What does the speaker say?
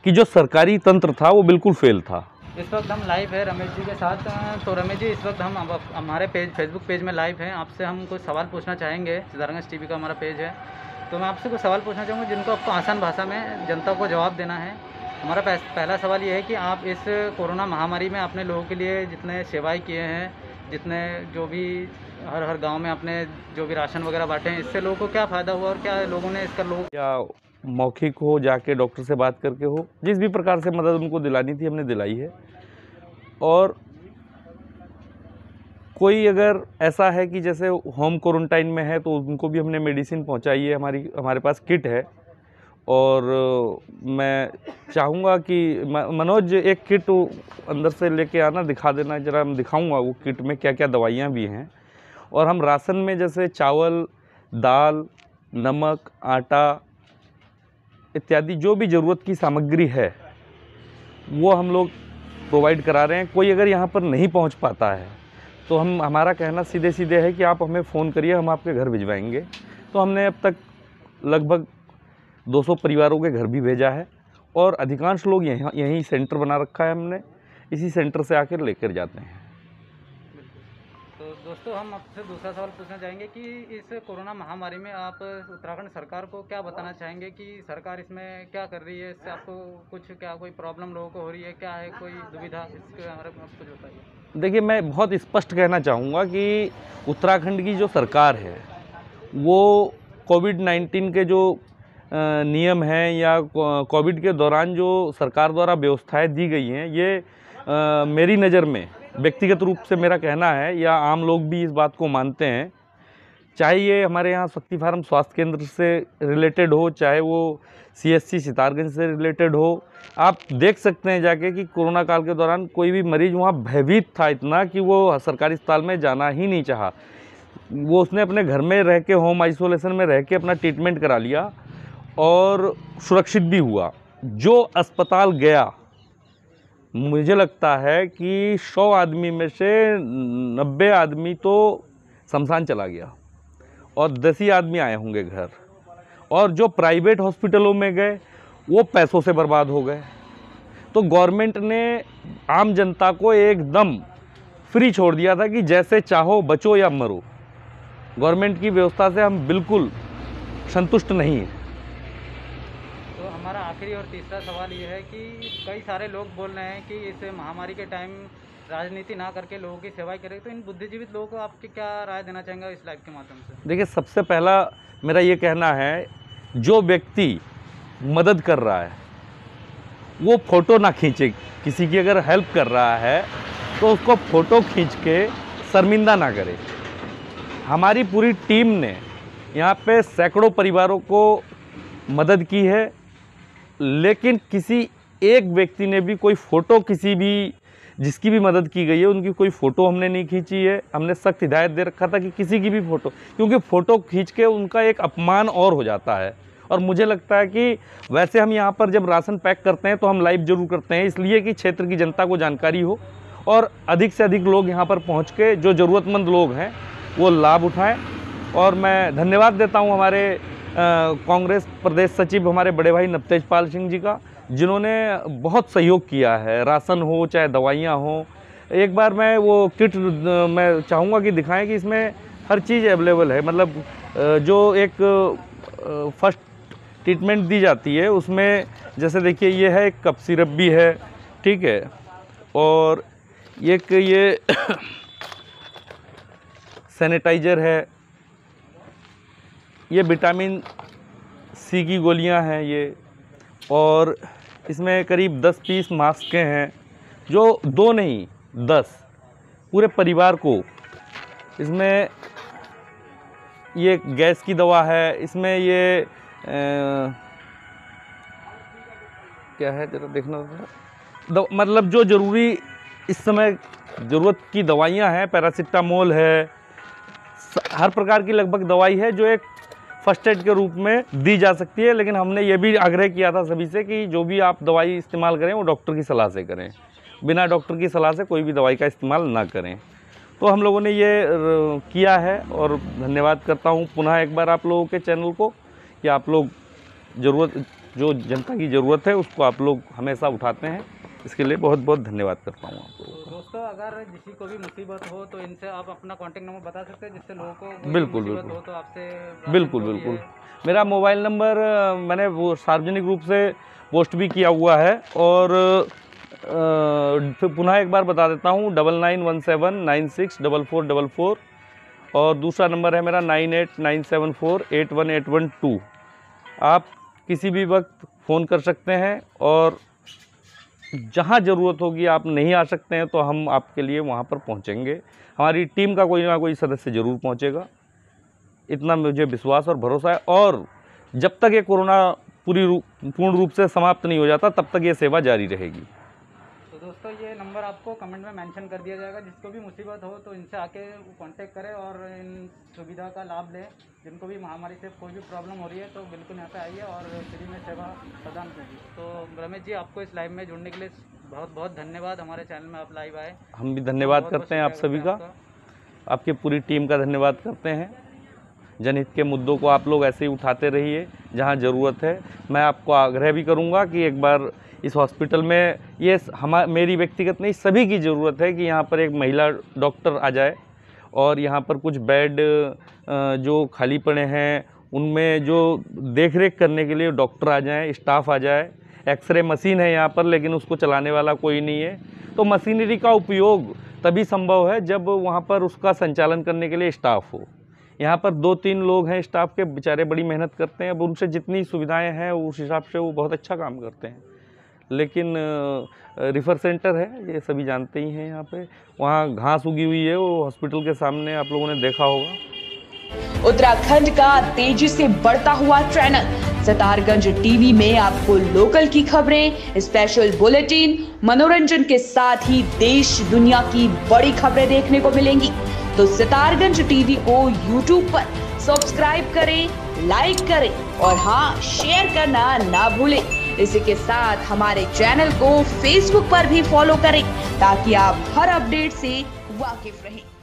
कि जो सरकारी तंत्र था वो बिल्कुल फेल था। इस वक्त हम लाइव है रमेश जी के साथ। तो रमेश जी, इस वक्त हम हमारे फेसबुक पेज में लाइव हैं। आपसे हम कुछ सवाल पूछना चाहेंगे। सिद्धार्थगंज टीवी का हमारा पेज है, तो मैं आपसे कुछ सवाल पूछना चाहूँगा जिनको आपको आसान भाषा में जनता को जवाब देना है। हमारा पहला सवाल ये है कि आप इस कोरोना महामारी में आपने लोगों के लिए जितने सेवाएँ किए हैं, जितने जो भी हर गाँव में आपने जो भी राशन वगैरह बाँटे हैं, इससे लोगों को क्या फ़ायदा हुआ और क्या लोगों ने इसका या मौखिक हो, जाके डॉक्टर से बात करके हो, जिस भी प्रकार से मदद उनको दिलानी थी हमने दिलाई है। और कोई अगर ऐसा है कि जैसे होम क्वारंटाइन में है तो उनको भी हमने मेडिसिन पहुंचाई है। हमारे पास किट है। और मैं चाहूँगा कि मनोज एक किट अंदर से लेके आना, दिखा देना ज़रा, मैं दिखाऊंगा वो किट में क्या क्या दवाइयाँ भी हैं। और हम राशन में जैसे चावल, दाल, नमक, आटा इत्यादि जो भी ज़रूरत की सामग्री है वो हम लोग प्रोवाइड करा रहे हैं। कोई अगर यहाँ पर नहीं पहुँच पाता है तो हमारा कहना सीधे सीधे है कि आप हमें फ़ोन करिए, हम आपके घर भिजवाएंगे। तो हमने अब तक लगभग 200 परिवारों के घर भी भेजा है और अधिकांश लोग यहीं सेंटर बना रखा है हमने, इसी सेंटर से आकर लेकर जाते हैं। तो दोस्तों, हम आपसे दूसरा सवाल पूछना चाहेंगे कि इस कोरोना महामारी में आप उत्तराखंड सरकार को क्या बताना चाहेंगे कि सरकार इसमें क्या कर रही है? इससे आपको कोई प्रॉब्लम लोगों को हो रही है, क्या है कोई दुविधा, इसके बारे में आप कुछ बताइए। देखिए, मैं बहुत स्पष्ट कहना चाहूँगा कि उत्तराखंड की जो सरकार है वो कोविड-19 के जो नियम हैं या कोविड के दौरान जो सरकार द्वारा व्यवस्थाएं दी गई हैं, ये मेरी नज़र में व्यक्तिगत रूप से मेरा कहना है, या आम लोग भी इस बात को मानते हैं, चाहे ये हमारे यहाँ शक्ति फार्म स्वास्थ्य केंद्र से रिलेटेड हो, चाहे वो CSC सितारगंज से रिलेटेड हो। आप देख सकते हैं जाके कि कोरोना काल के दौरान कोई भी मरीज़ वहाँ भयभीत था इतना कि वो सरकारी अस्पताल में जाना ही नहीं चाहा। वो उसने अपने घर में रह के, होम आइसोलेशन में रह के अपना ट्रीटमेंट करा लिया और सुरक्षित भी हुआ। जो अस्पताल गया, मुझे लगता है कि 100 आदमी में से 90 आदमी तो शमशान चला गया और 10 ही आदमी आए होंगे घर। और जो प्राइवेट हॉस्पिटलों में गए वो पैसों से बर्बाद हो गए। तो गवर्नमेंट ने आम जनता को एकदम फ्री छोड़ दिया था कि जैसे चाहो बचो या मरो। गवर्नमेंट की व्यवस्था से हम बिल्कुल संतुष्ट नहीं हैं। तो हमारा आखिरी और तीसरा सवाल ये है कि कई सारे लोग बोल रहे हैं कि इस महामारी के टाइम राजनीति ना करके लोगों की सेवा करें, तो इन बुद्धिजीवित लोगों को आपकी क्या राय देना चाहेंगे इस लाइव के माध्यम से? देखिए, सबसे पहला मेरा ये कहना है, जो व्यक्ति मदद कर रहा है वो फ़ोटो ना खींचे। किसी की अगर हेल्प कर रहा है तो उसको फ़ोटो खींच के शर्मिंदा ना करे। हमारी पूरी टीम ने यहाँ पे सैकड़ों परिवारों को मदद की है, लेकिन किसी एक व्यक्ति ने भी कोई फ़ोटो, किसी भी जिसकी भी मदद की गई है उनकी कोई फ़ोटो हमने नहीं खींची है। हमने सख्त हिदायत दे रखा था कि किसी की भी फ़ोटो, क्योंकि फ़ोटो खींच के उनका एक अपमान और हो जाता है। और मुझे लगता है कि वैसे हम यहाँ पर जब राशन पैक करते हैं तो हम लाइव ज़रूर करते हैं, इसलिए कि क्षेत्र की जनता को जानकारी हो और अधिक से अधिक लोग यहाँ पर पहुँच के जो ज़रूरतमंद लोग हैं वो लाभ उठाएँ। और मैं धन्यवाद देता हूँ हमारे कांग्रेस प्रदेश सचिव हमारे बड़े भाई नवतेजपाल सिंह जी का, जिन्होंने बहुत सहयोग किया है, राशन हो चाहे दवाइयाँ हो। एक बार मैं वो किट मैं चाहूँगा कि दिखाएं कि इसमें हर चीज़ अवेलेबल है। मतलब जो एक फर्स्ट ट्रीटमेंट दी जाती है उसमें, जैसे देखिए ये है, एक कफ सिरप भी है, ठीक है, और एक ये सैनिटाइज़र है, ये विटामिन C की गोलियां हैं ये, और इसमें करीब 10 पीस मास्क हैं, जो 2 नहीं 10 पूरे परिवार को। इसमें ये गैस की दवा है, इसमें ये क्या है जरा देखना, मतलब जो ज़रूरी इस समय ज़रूरत की दवाइयाँ हैं, पैरासिटामोल है, हर प्रकार की लगभग दवाई है जो एक फर्स्ट एड के रूप में दी जा सकती है। लेकिन हमने ये भी आग्रह किया था सभी से कि जो भी आप दवाई इस्तेमाल करें वो डॉक्टर की सलाह से करें, बिना डॉक्टर की सलाह से कोई भी दवाई का इस्तेमाल ना करें। तो हम लोगों ने ये किया है और धन्यवाद करता हूँ पुनः एक बार आप लोगों के चैनल को कि आप लोग ज़रूरत जो जनता की ज़रूरत है उसको आप लोग हमेशा उठाते हैं, इसके लिए बहुत बहुत धन्यवाद करता हूँ आपको। तो दोस्तों, अगर किसी को भी मुसीबत हो तो इनसे आप अपना कॉन्टैक्ट नंबर बता सकते हैं, जिससे लोगों को कोई बिल्कुल, मुसीबत बिल्कुल। हो तो आपसे बिल्कुल, जो भी बिल्कुल। है। मेरा मोबाइल नंबर मैंने वो सार्वजनिक रूप से पोस्ट भी किया हुआ है, और फिर पुनः एक बार बता देता हूँ, 9917964444, और दूसरा नंबर है मेरा 9897481812। आप किसी भी वक्त फ़ोन कर सकते हैं, और जहाँ ज़रूरत होगी, आप नहीं आ सकते हैं तो हम आपके लिए वहाँ पर पहुँचेंगे। हमारी टीम का कोई ना कोई सदस्य ज़रूर पहुँचेगा, इतना मुझे विश्वास और भरोसा है। और जब तक ये कोरोना पूर्ण रूप से समाप्त नहीं हो जाता, तब तक ये सेवा जारी रहेगी। तो दोस्तों, ये नंबर आपको कमेंट में मेंशन कर दिया जाएगा। जिसको भी मुसीबत हो तो इनसे आके कांटेक्ट करें और इन सुविधा का लाभ लें। जिनको भी महामारी से कोई भी प्रॉब्लम हो रही है तो बिल्कुल यहाँ पे आइए और फ्री में सेवा प्रदान कीजिए। तो रमेश जी, आपको इस लाइव में जुड़ने के लिए बहुत बहुत धन्यवाद। हमारे चैनल में आप लाइव आए, हम भी धन्यवाद करते हैं आप सभी का, आपकी पूरी टीम का धन्यवाद करते हैं। जनहित के मुद्दों को आप लोग ऐसे ही उठाते रहिए जहाँ ज़रूरत है। मैं आपको आग्रह भी करूँगा कि एक बार इस हॉस्पिटल में, ये मेरी व्यक्तिगत नहीं, सभी की ज़रूरत है कि यहाँ पर एक महिला डॉक्टर आ जाए, और यहाँ पर कुछ बेड जो खाली पड़े हैं उनमें जो देख रेख करने के लिए डॉक्टर आ जाएं, स्टाफ आ जाए। एक्सरे मशीन है यहाँ पर, लेकिन उसको चलाने वाला कोई नहीं है। तो मशीनरी का उपयोग तभी संभव है जब वहाँ पर उसका संचालन करने के लिए स्टाफ हो। यहाँ पर 2-3 लोग हैं स्टाफ के, बेचारे बड़ी मेहनत करते हैं। अब उनसे जितनी सुविधाएं हैं उस हिसाब से वो बहुत अच्छा काम करते हैं, लेकिन रिफ़र सेंटर है, ये सभी जानते ही हैं। यहाँ पे वहाँ घास उगी हुई है, वो हॉस्पिटल के सामने, आप लोगों ने देखा होगा। उत्तराखंड का तेजी से बढ़ता हुआ चैनल सितारगंज टीवी में आपको लोकल की खबरें, स्पेशल बुलेटिन, मनोरंजन के साथ ही देश दुनिया की बड़ी खबरें देखने को मिलेंगी। तो सितारगंज टीवी को यूट्यूब पर सब्सक्राइब करें, लाइक करें और हाँ, शेयर करना ना भूलें। इसी के साथ हमारे चैनल को फेसबुक पर भी फॉलो करें ताकि आप हर अपडेट से वाकिफ रहें।